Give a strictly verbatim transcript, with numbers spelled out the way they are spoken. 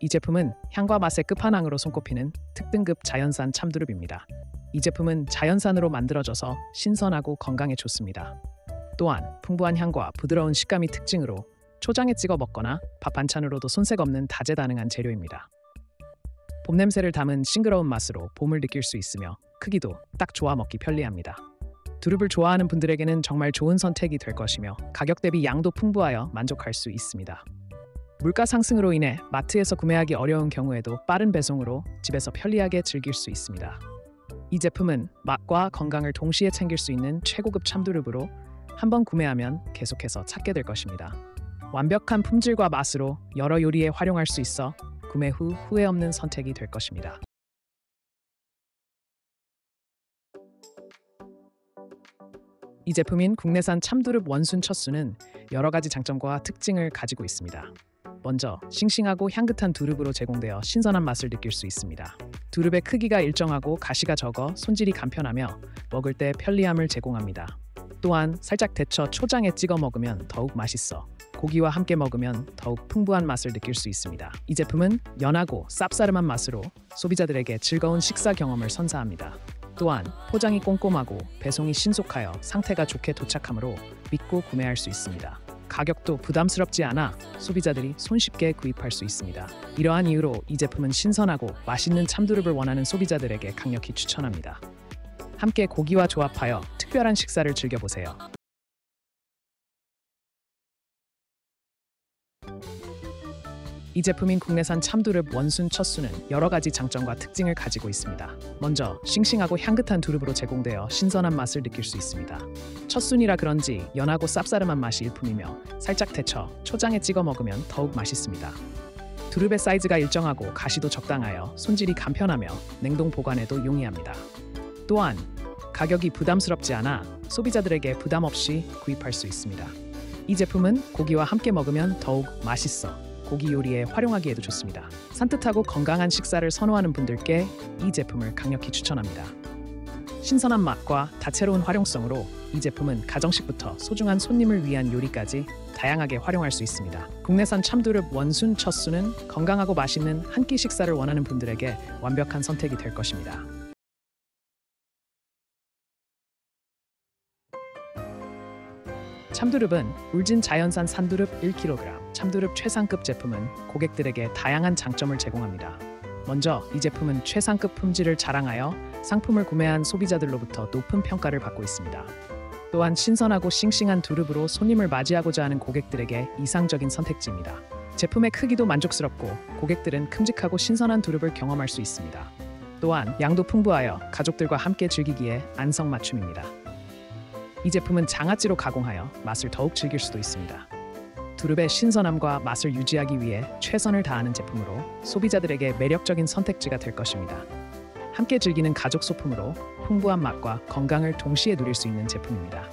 이 제품은 향과 맛의 끝판왕으로 손꼽히는 특등급 자연산 참두릅입니다. 이 제품은 자연산으로 만들어져서 신선하고 건강에 좋습니다. 또한 풍부한 향과 부드러운 식감이 특징으로 초장에 찍어 먹거나 밥 반찬으로도 손색 없는 다재다능한 재료입니다. 봄 냄새를 담은 싱그러운 맛으로 봄을 느낄 수 있으며 크기도 딱 좋아 먹기 편리합니다. 두릅을 좋아하는 분들에게는 정말 좋은 선택이 될 것이며 가격 대비 양도 풍부하여 만족할 수 있습니다. 물가 상승으로 인해 마트에서 구매하기 어려운 경우에도 빠른 배송으로 집에서 편리하게 즐길 수 있습니다. 이 제품은 맛과 건강을 동시에 챙길 수 있는 최고급 참두릅으로 한번 구매하면 계속해서 찾게 될 것입니다. 완벽한 품질과 맛으로 여러 요리에 활용할 수 있어 구매 후 후회 없는 선택이 될 것입니다. 이 제품인 국내산 참두릅 원순 첫 순은 여러 가지 장점과 특징을 가지고 있습니다. 먼저 싱싱하고 향긋한 두릅으로 제공되어 신선한 맛을 느낄 수 있습니다. 두릅의 크기가 일정하고 가시가 적어 손질이 간편하며 먹을 때 편리함을 제공합니다. 또한 살짝 데쳐 초장에 찍어 먹으면 더욱 맛있어 고기와 함께 먹으면 더욱 풍부한 맛을 느낄 수 있습니다. 이 제품은 연하고 쌉싸름한 맛으로 소비자들에게 즐거운 식사 경험을 선사합니다. 또한 포장이 꼼꼼하고 배송이 신속하여 상태가 좋게 도착하므로 믿고 구매할 수 있습니다. 가격도 부담스럽지 않아 소비자들이 손쉽게 구입할 수 있습니다. 이러한 이유로 이 제품은 신선하고 맛있는 참두릅을 원하는 소비자들에게 강력히 추천합니다. 함께 고기와 조합하여 특별한 식사를 즐겨보세요. 이 제품인 국내산 참두릅 원순 첫순은 여러 가지 장점과 특징을 가지고 있습니다. 먼저 싱싱하고 향긋한 두릅으로 제공되어 신선한 맛을 느낄 수 있습니다. 첫순이라 그런지 연하고 쌉싸름한 맛이 일품이며 살짝 데쳐 초장에 찍어 먹으면 더욱 맛있습니다. 두릅의 사이즈가 일정하고 가시도 적당하여 손질이 간편하며 냉동 보관에도 용이합니다. 또한 가격이 부담스럽지 않아 소비자들에게 부담 없이 구입할 수 있습니다. 이 제품은 고기와 함께 먹으면 더욱 맛있어 고기 요리에 활용하기에도 좋습니다. 산뜻하고 건강한 식사를 선호하는 분들께 이 제품을 강력히 추천합니다. 신선한 맛과 다채로운 활용성으로 이 제품은 가정식부터 소중한 손님을 위한 요리까지 다양하게 활용할 수 있습니다. 국내산 참두릅 원순 첫순은 건강하고 맛있는 한 끼 식사를 원하는 분들에게 완벽한 선택이 될 것입니다. 참두릅은 울진 자연산 산두릅 일 킬로그램. 참두릅 최상급 제품은 고객들에게 다양한 장점을 제공합니다. 먼저 이 제품은 최상급 품질을 자랑하여 상품을 구매한 소비자들로부터 높은 평가를 받고 있습니다. 또한 신선하고 싱싱한 두릅으로 손님을 맞이하고자 하는 고객들에게 이상적인 선택지입니다. 제품의 크기도 만족스럽고 고객들은 큼직하고 신선한 두릅을 경험할 수 있습니다. 또한 양도 풍부하여 가족들과 함께 즐기기에 안성맞춤입니다. 이 제품은 장아찌로 가공하여 맛을 더욱 즐길 수도 있습니다. 두릅의 신선함과 맛을 유지하기 위해 최선을 다하는 제품으로 소비자들에게 매력적인 선택지가 될 것입니다. 함께 즐기는 가족 소품으로 풍부한 맛과 건강을 동시에 누릴 수 있는 제품입니다.